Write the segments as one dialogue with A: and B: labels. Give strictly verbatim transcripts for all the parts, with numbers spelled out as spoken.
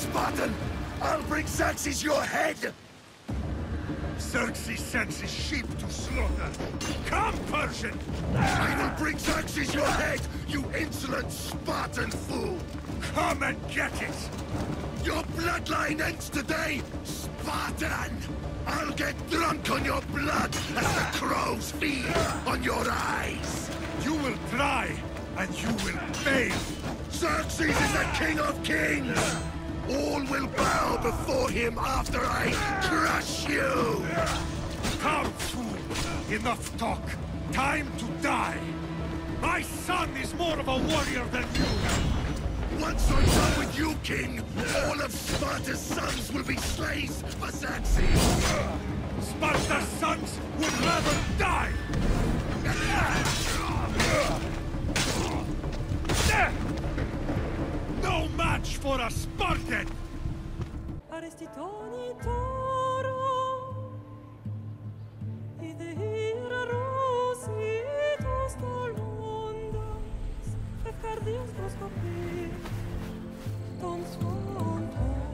A: Spartan! I'll bring Xerxes your head!
B: Xerxes sends his sheep to slaughter. Come, Persian!
A: I will bring Xerxes your head, you insolent Spartan fool!
B: Come and get it!
A: Your bloodline ends today, Spartan! I'll get drunk on your blood as the crows feed on your eyes!
B: You will try, and you will fail!
A: Xerxes is the king of kings! All will bow before him after I crush you!
B: Come, fool! Enough talk! Time to die! My son is more of a warrior than you!
A: Once I'm done with you, king, all of Sparta's sons will be slaves for Xerxes!
B: Sparta's sons would rather die! No match for a Spartan!
C: Aristitoni toro, idehira rositos dolondas, fefcardios proscopir, ton swan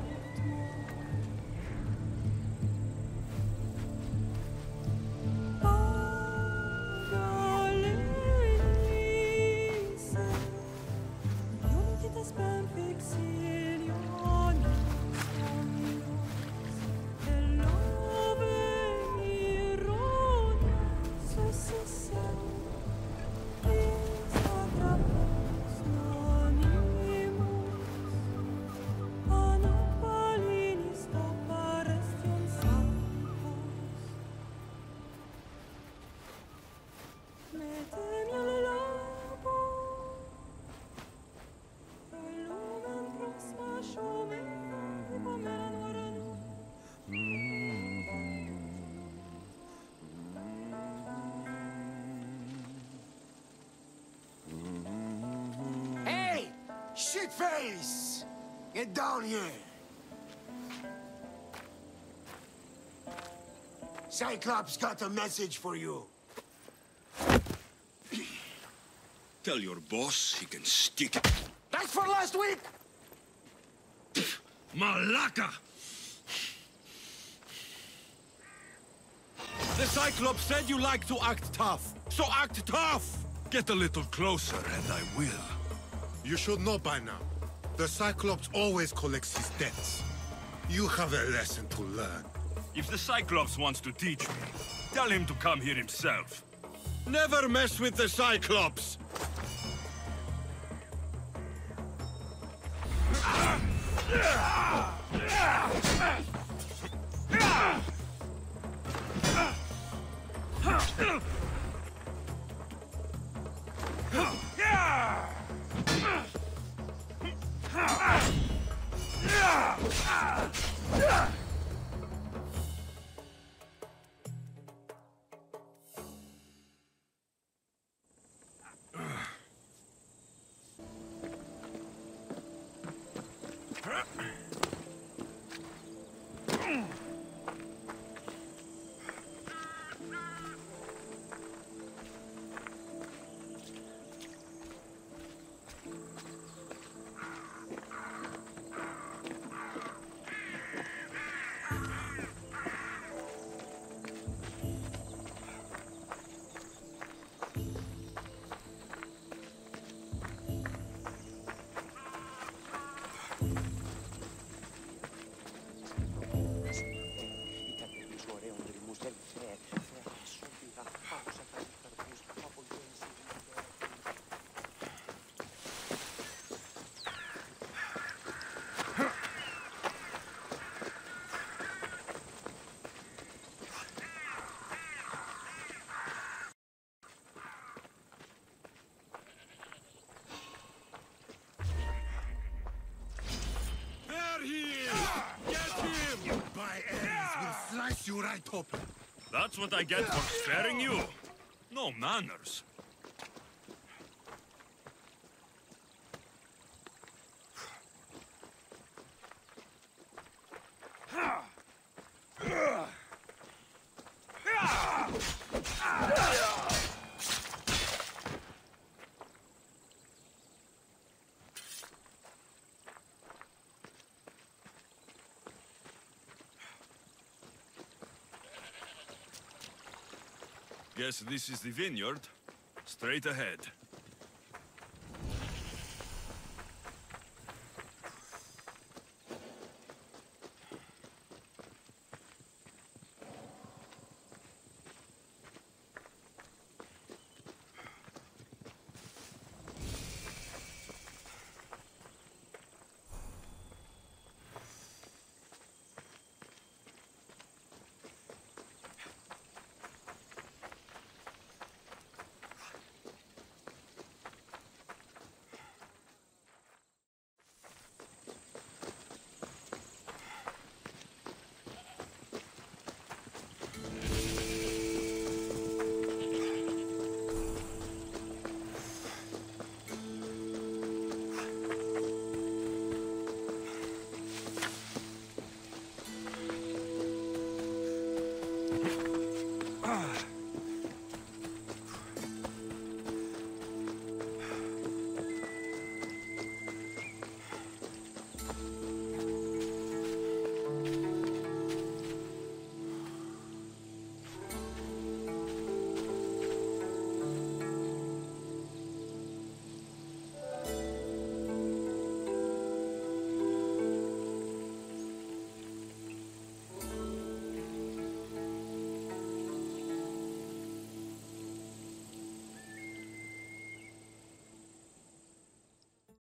A: Shitface! Get down here! Cyclops got a message for you.
D: Tell your boss he can stick it.
A: That's for last week!
D: Malaka! The Cyclops said you like to act tough, so act tough! Get a little closer and I will.
E: You should know by now. The Cyclops always collects his debts. You have a lesson to learn.
D: If the Cyclops wants to teach me, tell him to come here himself. Never mess with the Cyclops!
E: You right open.
D: That's what I get for sparing you. No manners. Guess this is the vineyard. Straight ahead.